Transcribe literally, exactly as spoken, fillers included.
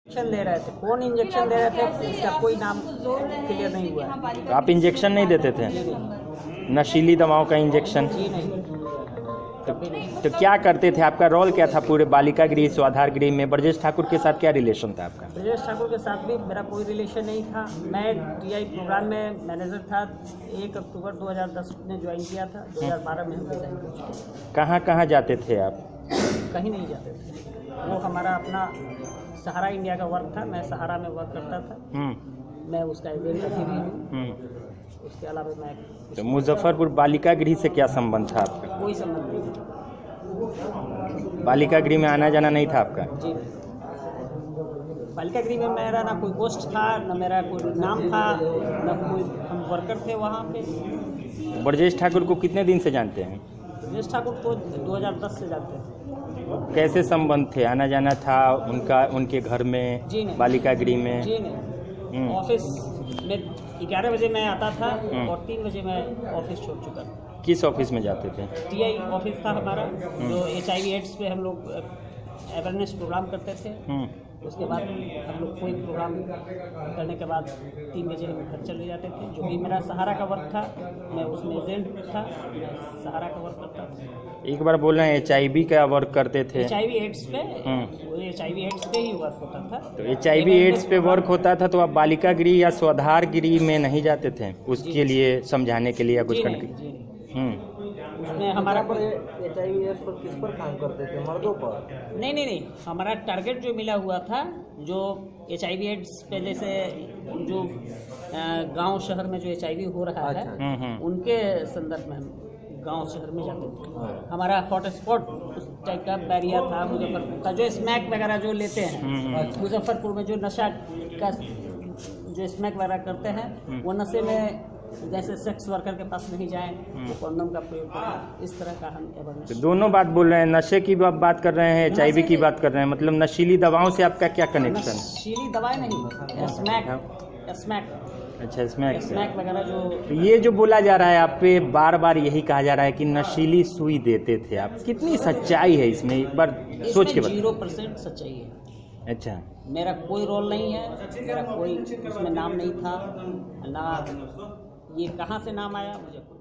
Injection दे रहे थे, कौन इंजेक्शन दे रहे थे इसका कोई नाम क्लियर नहीं हुआ है। तो आप इंजेक्शन नहीं देते थे? नशीली दवाओं का इंजेक्शन? जी नहीं, तो, कभी नहीं। तो क्या करते थे? आपका रोल क्या था पूरे बालिका गृह स्वाधार गृह में? ब्रजेश ठाकुर के साथ क्या रिलेशन था आपका? ब्रजेश ठाकुर के साथ भी मेरा कोई रिलेशन नहीं था। मैं टीआई प्रोग्राम में मैनेजर था। एक अक्टूबर दो हज़ार दस में ज्वाइन किया था, दो हज़ार बारह में हम रिजाइन कर चुके। कहाँ कहाँ जाते थे आप? कहीं नहीं जाते थे, वो हमारा अपना सहारा इंडिया का वर्क था। मैं सहारा में वर्क करता था, हम्म मैं उसका एजेंट अभी भी हूँ। हम्म उसके अलावा मैं तो मुजफ्फरपुर बालिका गृह से क्या संबंध था आपका? कोई संबंध नहीं था। बालिका गृह में आना जाना नहीं था आपका? जी, बालिका गृह में मेरा ना कोई पोस्ट था, ना मेरा कोई नाम था, ना कोई हम वर्कर थे वहाँ पे। ब्रजेश ठाकुर को कितने दिन से जानते हैं? ब्रजेश ठाकुर को दो हज़ार दस से जानते थे। कैसे संबंध थे? आना जाना था उनका उनके घर में, जी नहीं, बालिका गृह में? जी नहीं। ऑफिस में ग्यारह बजे मैं आता था और तीन बजे मैं ऑफिस छोड़ चुका था। किस ऑफिस में जाते थे? टीआई ऑफिस था हमारा, जो एच आई वी एड्स पे हम लोग अवेयरनेस प्रोग्राम करते थे। उसके बाद हम लोग कोई प्रोग्राम करने के बाद तीन बजे हम घर चले जाते थे। जो भी मेरा सहारा का वर्क था, मैं उसमें एजेंट था, मैं सहारा का वर्क करता था। एक बार बोल रहे हैं एच आई वी का वर्क करते थे? एच आई वी एड्स पे एच आई वी एड्स पे ही वर्क होता था। तो एच आई वी एड्स पे वर्क होता था तो आप बालिका गृह या स्वाधार गृह में नहीं जाते थे उसके लिए समझाने के लिए या कुछ करने के? हम्म उसमें हमारा पर एच आई वी एड्स पर किस पर काम करते थे? मर्दों पर? नहीं नहीं नहीं, हमारा टारगेट जो मिला हुआ था, जो एच आई वी एड्स पे जैसे जो गांव शहर में जो एच आई वी हो रहा है, उनके संदर्भ में हम गांव शहर में जाते थे। हमारा हॉटस्पॉट उस टाइप का बैरिया था मुजफ्फरपुर का, जो स्मैक वगैरह जो लेते हैं मुजफ्फरपुर में, जो नशा का जो स्मैक वगैरह करते हैं, वो नशे में जैसे सेक्स वर्कर के पास नहीं जाएं, तो कंडोम का प्रयोग करें, इस तरह का हम अवेयरनेस। तो दोनों बात बोल रहे हैं, नशे की आप बात कर रहे हैं, एच आई वी की बात कर रहे हैं, मतलब नशीली दवाओं से आपका क्या कनेक्शन? नशीली दवाएं नहीं, स्मैक स्मैक अच्छा, स्मैक स्मैक वगैरह जो। तो ये जो बोला जा रहा है आप पे, बार बार यही कहा जा रहा है कि नशीली सुई देते थे आप, कितनी सच्चाई है इसमें? एक बार सोच के बताइए। जीरो परसेंट सच्चाई है। अच्छा, मेरा कोई रोल नहीं है, मेरा कोई उसमें नाम नहीं था ना, ये कहाँ से नाम आया मुझे